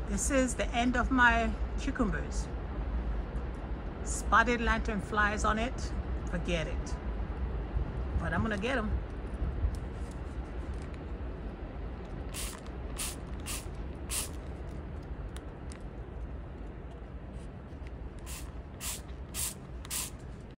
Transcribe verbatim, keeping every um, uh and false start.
This is the end of my cucumbers. Spotted lanternflies on it, forget it. But I'm gonna get them.